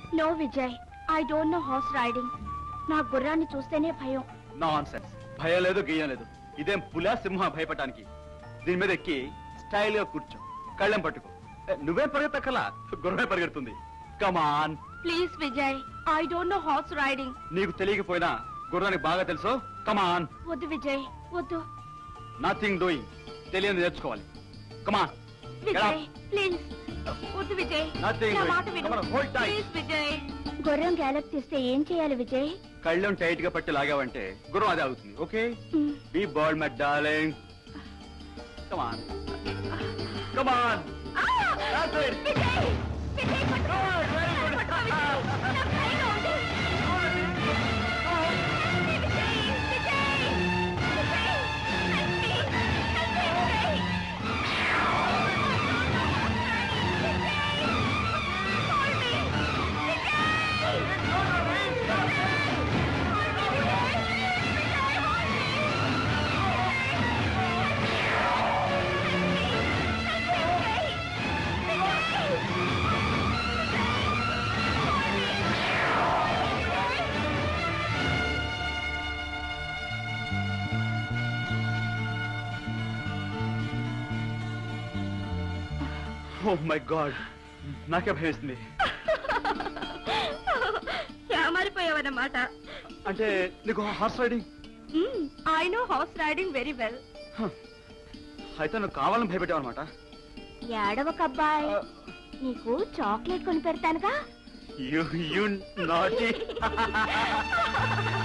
No Vijay, I don't know horse riding. నా గుర్రాన్ని చూస్తేనే భయం. నాన్సెన్స్. భయం లేదు, గీయం లేదు. ఇదేం పులా సింహ భయపడటానికి? దీని మీద ఎక్కి స్టైల్ గా కూర్చో, కళ్ళెం పట్టుకో. నువ్వేం పరిగెత్తక్కలా, గుర్రమే పరిగెడుతుంది. Come on please Vijay, I don't know horse riding. నీకు తెలియకపోయినా గుర్రానికి బాగా తెలుసు. కమాన్. వద్దు విజయ్, వద్దు. Nothing doing. తెలియని నేర్చుకోవాలి. Come on Vijay please. వద్దు విజయ్, నా మాట విను. ప్లీజ్ విజయ్. గుర్రం గ్యాలప్ తీస్తే ఏం చేయాలి విజయ్? కళ్ళెం టైట్ గా పట్టి లాగావంటే గుర్రం అదే అవుతుంది. Okay, be bold my darling. Come on come on. That's it. Vijay Vijay పట్టుకో. ఓ మై గాడ్, నాకే భయస్తుంది. మారిపోయావన్నమాట. అంటే నీకు horse riding? I know horse riding very well. అయితే నువ్వు కావాలని భయపెట్టావు అనమాట. ఏడవక అబ్బాయి, నీకు చాక్లెట్ కొని పెడతానుగా. You naughty.